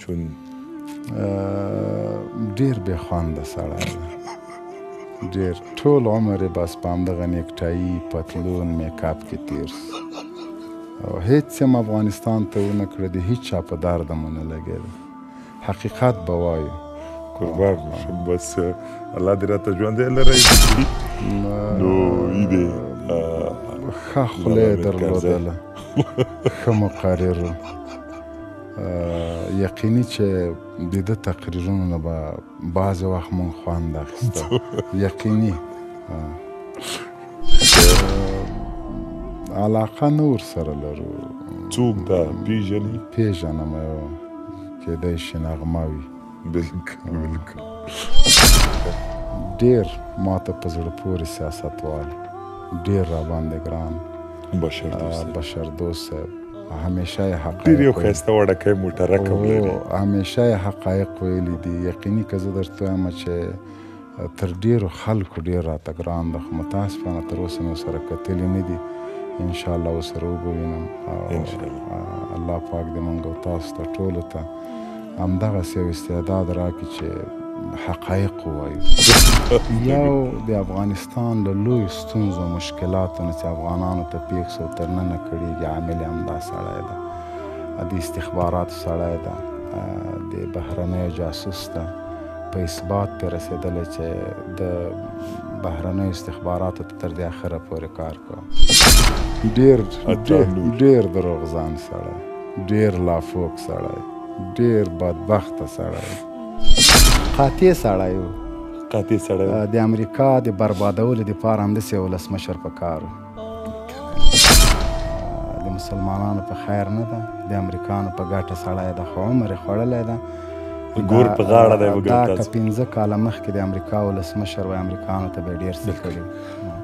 چون ډېر بې خونده سړی دی ډېر ټول عمر یې بس په همدغه نیکټایي پتلون میکاپ کې تېر سو او هېڅ هم افغانستان ته ونه کړه د هېچ چا په درد مو نه لګېده حقیقت به وایو قربان شم بس الله دې راته ژوندی لرئ نو ای دی ښه خوله یې درلودله ښه مقرر و یقیني چې د ده تقریرونو نه به بعضې وخت مونږ خوند اخیسته یقیني علاقه نه ورسره لرو څوک دا پیژني پیژنم کیدای شي نغمه وي بالکل ډېر ماته په زړه پورې سیاستوال ډېر راباندې ګران بشر دوست صاحب همیشه یې حقایق ډېر یو ښایسته وړکی موټرک هم لري همیشه یې حقایق ویلي دي یقیني که زه درته وایم چې تر ډېرو خلکو ډېر راته ګران ده خو متاسفانه تر اوسه مې ورسره کتلي نه دي انشاءالله ورسره وبوینم الله پاک دې موږ او تاسو ته ټولو ته همدغسې یو استعداد راکړي چې حقایق ووایو یو د افغانستان له لویو ستونزو مشکلاتو نه چې افغانانو ته پیښ سو تر ننه کړېږي عامل یې همدا سړی ده د استخباراتو سړی ده د بهرنیو جاسوس ده په اثبات پې رسېدلی چې د بهرنیو استخباراتو ته تر دې اخره پورې کار کوم ډېر دروغزن سړی ډېر لافوک سړی ډېر بدبخته سړی قاطع سړی و د امریکا د بربادولو دپاره همداسې یو ولسمشر په کار و د مسلمانانو په خیر نه ده د امریکانو په ګټه سړی ده خو عمر یې خوړلی ده ګور په غاړه دی دا که 15 کاله مخکې د امریکا ولسمشر وای امریکانو ته به یې ډېر څه کړي